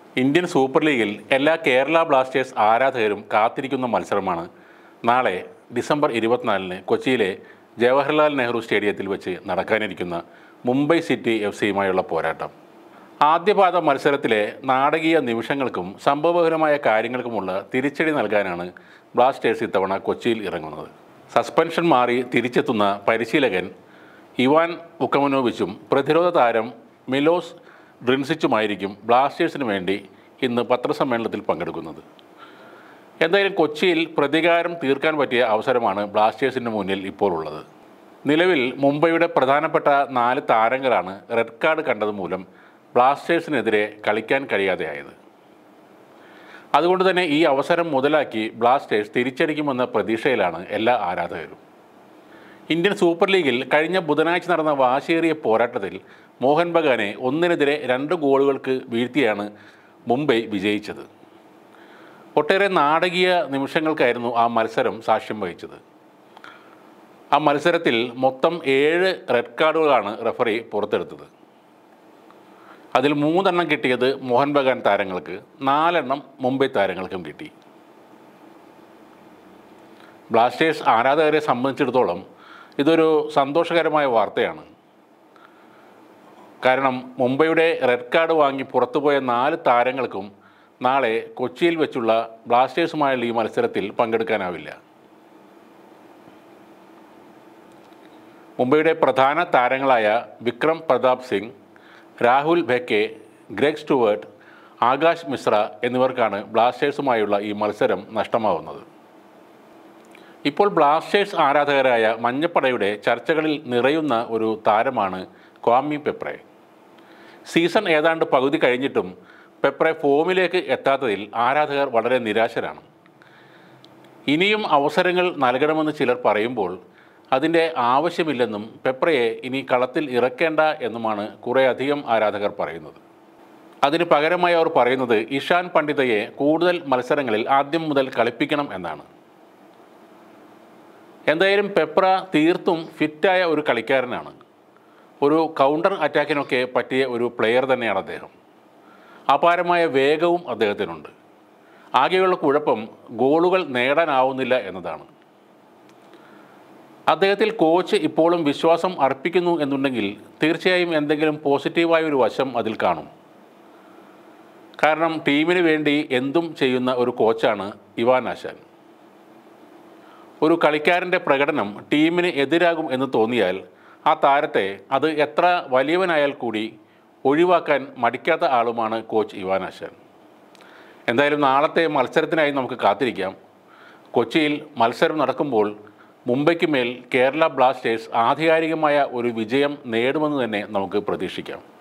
Indian super ലീഗിൽ എല്ലാ Kerala Blasters ആരാധകരും കാത്തിരിക്കുന്ന മത്സരമാണ് നാളെ ഡിസംബർ 24-ന് കൊച്ചിയിലെ ജവഹർലാൽ നെഹ്റു സ്റ്റേഡിയത്തിൽ വെച്ച് നടക്കാനിരിക്കുന്ന മുംബൈ സിറ്റി FC-യുമായുള്ള പോരാട്ടം. ആദ്യപാദ മത്സരത്തിലെ നാടകീയ നിമിഷങ്ങൾക്കും സംഭവപരമായ കാര്യങ്ങൾക്കുമുള്ള തിരിച്ചടി നൽകാനാണ് ബ്ലാസ്റ്റേഴ്സ് ഇത്തവണ കൊച്ചിയിൽ ഇറങ്ങുന്നത്. സസ്പെൻഷൻ മാറി തിരിച്ചെത്തുന്ന പരിശീലകൻ ഇവാൻ വുക്കമനോവിച്ചും പ്രതിരോധ താരം മിലോസ് ഡ്രിൻസിച്ചുമായിരിക്കും ബ്ലാസ്റ്റേഴ്സിന് വേണ്ടി ഇന്ന് പത്രസമ്മേളനത്തിൽ പങ്കെടുക്കുന്നത്. എന്തായാലും കൊച്ചിയിൽ പ്രതികാരം തീർക്കാൻ പറ്റിയ അവസരമാണ് ബ്ലാസ്റ്റേഴ്സിന് മുന്നിൽ ഇപ്പോൾ ഉള്ളത്. നിലവിൽ മുംബൈയുടെ പ്രധാനപ്പെട്ട 4 താരങ്ങളാണ് റെഡ് കാർഡ് കണ്ടത് മൂലം ബ്ലാസ്റ്റേഴ്സിനെതിരെ കളിക്കാൻ കഴിയാതെയായത്. അതുകൊണ്ട് തന്നെ ഈ അവസരം മുതലാക്കി ബ്ലാസ്റ്റേഴ്സ് തിരിച്ചടിക്കുമെന്ന പ്രതീക്ഷയിലാണ് എല്ലാ ആരാധകരും. ഇന്ത്യൻ സൂപ്പർ ലീഗിൽ കഴിഞ്ഞ ബുധനാഴ്ച നടന്ന വാശിയേറിയ പോരാട്ടത്തിൽ മോഹൻ ബഗാനെ 1-നെതിരെ 2 ഗോളുകൾക്ക് വീഴ്ത്തിയാണ് മുംബൈ വിജയിച്ചത്. ഒട്ടേറെ നാടകീയ നിമിഷങ്ങൾക്കായിരുന്നു ആ മത്സരം സാക്ഷ്യം വഹിച്ചത്. ആ മത്സരത്തിൽ മൊത്തം 7 റെഡ് കാർഡുകളാണ് റഫറി പുറത്തെടുത്തത്. അതിൽ 3 എണ്ണം കിട്ടിയത് മോഹൻ ബഗാൻ താരങ്ങൾക്ക്, 4 എണ്ണം മുംബൈ താരങ്ങൾക്കും കിട്ടി. ബ്ലാസ്റ്റേഴ്സ് ആരാധകരെ സംബന്ധിച്ചിടത്തോളം ഇതൊരു സന്തോഷകരമായ വാർത്തയാണ്. കാരണം മുംബൈയുടെ റെഡ് കാർഡ് വാങ്ങി പുറത്തുപോയ 4 താരങ്ങൾക്കും നാളെ കൊച്ചിയിൽ വെച്ചുള്ള ബ്ലാസ്റ്റേഴ്സുമായുള്ള ഈ മത്സരത്തിൽ പങ്കെടുക്കാനാവില്ല. മുംബൈയുടെ പ്രധാന താരങ്ങളായ വിക്രം പ്രതാപ് സിംഗ്, രാഹുൽ ഭെക്കെ, ഗ്രെഗ് സ്റ്റുവർട്ട്, ആകാശ് മിശ്ര എന്നിവർക്കാണ് ബ്ലാസ്റ്റേഴ്സുമായുള്ള ഈ മത്സരം നഷ്ടമാവുന്നത്. ഇപ്പോൾ ബ്ലാസ്റ്റേഴ്സ് ആരാധകരായ മഞ്ഞപ്പടയുടെ ചർച്ചകളിൽ നിറയുന്ന ഒരു താരമാണ് ക്വാമി പെപ്രെ. സീസൺ ഏതാണ്ട് പകുതി കഴിഞ്ഞിട്ടും പെപ്രെ ഫോമിലേക്ക് എത്താത്തതിൽ ആരാധകർ വളരെ നിരാശരാണ്. ഇനിയും അവസരങ്ങൾ നൽകണമെന്ന് ചിലർ പറയുമ്പോൾ അതിൻ്റെ ആവശ്യമില്ലെന്നും പെപ്രയെ ഇനി കളത്തിൽ ഇറക്കേണ്ട എന്നുമാണ് കുറേയധികം ആരാധകർ പറയുന്നത്. അതിന് പകരമായി അവർ പറയുന്നത് ഇഷാൻ പണ്ഡിതയെ കൂടുതൽ മത്സരങ്ങളിൽ ആദ്യം മുതൽ കളിപ്പിക്കണം എന്നാണ്. എന്തായാലും പെപ്ര തീർത്തും ഫിറ്റായ ഒരു കളിക്കാരനാണ്. ഒരു കൗണ്ടർ അറ്റാക്കിനൊക്കെ പറ്റിയ ഒരു പ്ലെയർ തന്നെയാണ് അദ്ദേഹം. അപാരമായ വേഗവും അദ്ദേഹത്തിനുണ്ട്. ആകെയുള്ള കുഴപ്പം ഗോളുകൾ നേടാനാവുന്നില്ല എന്നതാണ്. അദ്ദേഹത്തിൽ കോച്ച് ഇപ്പോഴും വിശ്വാസം അർപ്പിക്കുന്നു എന്നുണ്ടെങ്കിൽ തീർച്ചയായും എന്തെങ്കിലും പോസിറ്റീവായ ഒരു വശം അതിൽ കാണും. കാരണം ടീമിന് വേണ്ടി എന്തും ചെയ്യുന്ന ഒരു കോച്ചാണ് ഇവാൻ ആശാൻ. ഒരു കളിക്കാരൻ്റെ പ്രകടനം ടീമിന് എതിരാകും എന്ന് തോന്നിയാൽ ആ താരത്തെ അത് എത്ര വലിയവനായാൽ കൂടി ഒഴിവാക്കാൻ മടിക്കാത്ത ആളുമാണ് കോച്ച് ഇവാൻ ആശാൻ. എന്തായാലും നാളത്തെ മത്സരത്തിനായി നമുക്ക് കാത്തിരിക്കാം. കൊച്ചിയിൽ മത്സരം നടക്കുമ്പോൾ മുംബൈക്ക് മേൽ കേരള ബ്ലാസ്റ്റേഴ്സ് ആധികാരികമായ ഒരു വിജയം നേടുമെന്ന് തന്നെ നമുക്ക് പ്രതീക്ഷിക്കാം.